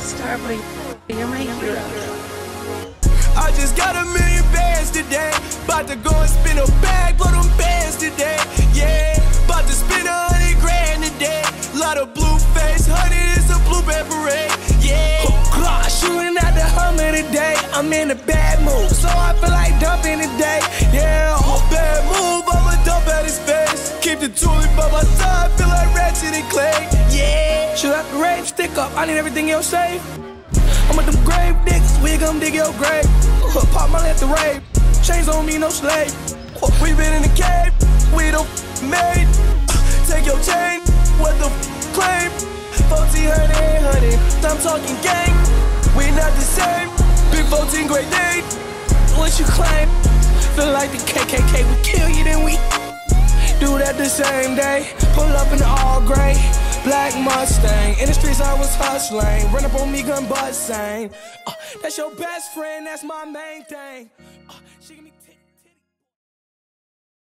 Starboy, you're my hero. I just got $1 million bands today. About to go and spin a bag for them bands today. Yeah, about to spend 100 grand today. Lot of blue face, honey, it's a blueberry parade. Yeah, shooting at the Hummer today. I'm in a bad mood, so I feel like dumping today. Yeah, bad move, I'ma dump at his face. Keep the tulip by my side, feel like Ratchet and Clay. Yeah, shoot out the rave, stick up, I need everything else safe. I'm with them grave niggas, we gon' dig your grave. Pop my at the rave, chains on me, no slave. We been in the cave, we don't made. Take your chain, what the claim? 1400, honey, I'm talking gang. We not the same, big 14 great day. What you claim? Feel like the KKK, we kill you, then we do that the same day. Pull up in the all gray, black Mustang. In the streets I was hustling, run up on me, gun busting. That's your best friend, that's my main thing. She give me